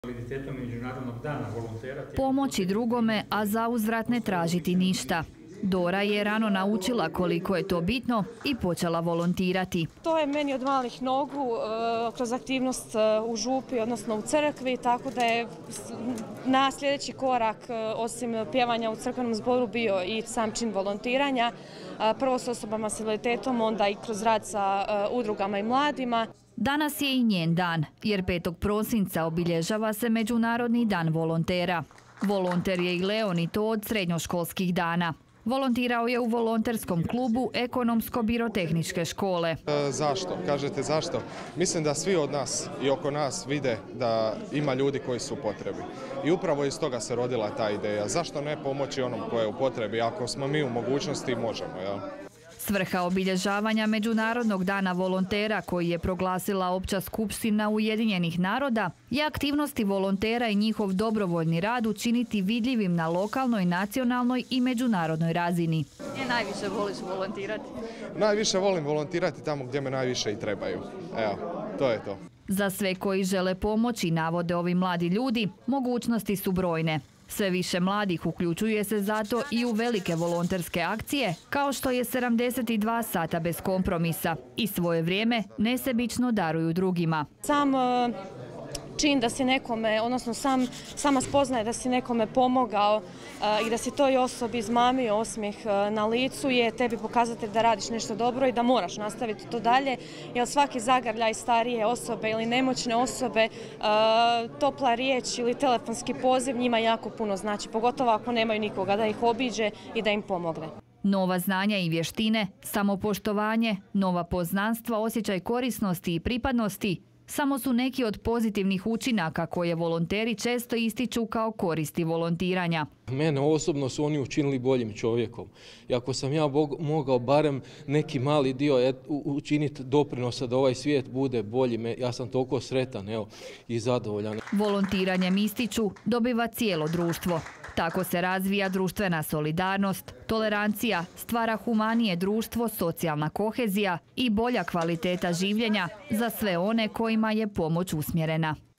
Pomoći drugome, a zauzvrat ne tražiti ništa. Dora je rano naučila koliko je to bitno i počela volontirati. To je meni od malih nogu kroz aktivnost u župi, odnosno u crkvi, tako da je na sljedeći korak, osim pjevanja u crkvenom zboru, bio i sam čin volontiranja. Prvo s osobama s invaliditetom, onda i kroz rad sa udrugama i mladima. Danas je i njen dan, jer 5. prosinca obilježava se Međunarodni dan volontera. Volonter je i Leon, i to od srednjoškolskih dana. Volontirao je u volonterskom klubu Ekonomsko-birotehničke škole. Zašto? Kažete zašto? Mislim da svi od nas i oko nas vide da ima ljudi koji su u potrebi. I upravo iz toga se rodila ta ideja. Zašto ne pomoći onom koji je u potrebi? Ako smo mi u mogućnosti, možemo. Jel? Svrha obilježavanja Međunarodnog dana volontera, koji je proglasila Opća skupština Ujedinjenih naroda, je aktivnosti volontera i njihov dobrovoljni rad učiniti vidljivim na lokalnoj, nacionalnoj i međunarodnoj razini. Gdje najviše voliš volontirati? Najviše volim volontirati tamo gdje me najviše i trebaju. Evo, to je to. Za sve koji žele pomoći, navode ovi mladi ljudi, mogućnosti su brojne. Sve više mladih uključuje se zato i u velike volonterske akcije, kao što je 72 sata bez kompromisa, i svoje vrijeme nesebično daruju drugima. Sam čin da si nekome, odnosno sama spoznaje da si nekome pomogao i da si toj osobi izmamio osmijeh na licu je tebi pokazatelj da radiš nešto dobro i da moraš nastaviti to dalje, jer svaki zagrljaj starije osobe ili nemoćne osobe, topla riječ ili telefonski poziv njima jako puno znači, pogotovo ako nemaju nikoga da ih obiđe i da im pomogne. Nova znanja i vještine, samopoštovanje, nova poznanstva, osjećaj korisnosti i pripadnosti samo su neki od pozitivnih učinaka koje volonteri često ističu kao koristi volontiranja. Mene osobno su oni učinili boljim čovjekom. I ako sam ja mogao barem neki mali dio učiniti doprinosa da ovaj svijet bude bolji, ja sam toliko sretan i zadovoljan. Volontiranjem, ističu, dobiva cijelo društvo. Tako se razvija društvena solidarnost, tolerancija, stvara humanije društvo, socijalna kohezija i bolja kvaliteta življenja za sve one kojima je pomoć usmjerena.